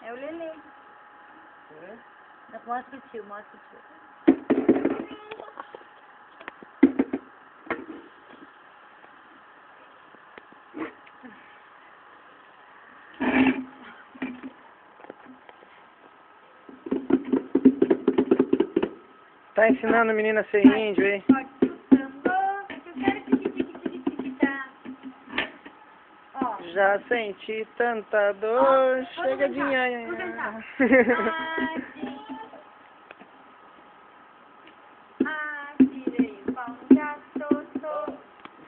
É o Lelê. É? Mostra o tio, mostra o tio. Tá ensinando a menina a ser índio, hein? Já senti tanta dor, chega de nhanhã.